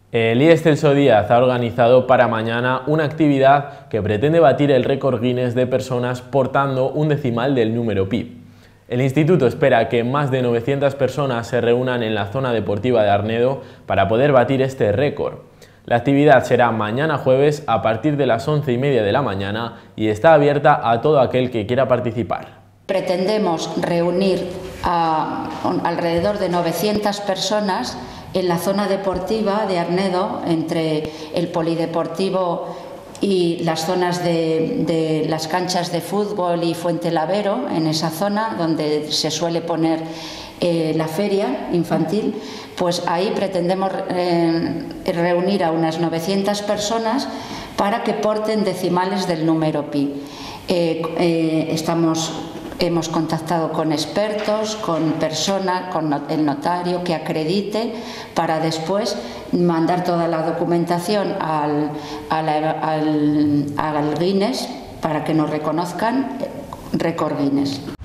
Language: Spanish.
El IES Celso Díaz ha organizado para mañana una actividad que pretende batir el récord Guinness de personas portando un decimal del número pi. El instituto espera que más de 900 personas se reúnan en la zona deportiva de Arnedo para poder batir este récord. La actividad será mañana jueves a partir de las 11:30 de la mañana y está abierta a todo aquel que quiera participar. Pretendemos reunir a alrededor de 900 personas en la zona deportiva de Arnedo, entre el polideportivo y las zonas de las canchas de fútbol y Fuentelavero, en esa zona donde se suele poner la feria infantil. Pues ahí pretendemos reunir a unas 900 personas para que porten decimales del número pi. Hemos contactado con expertos, con personas, con el notario que acredite, para después mandar toda la documentación al Guinness para que nos reconozcan récord Guinness.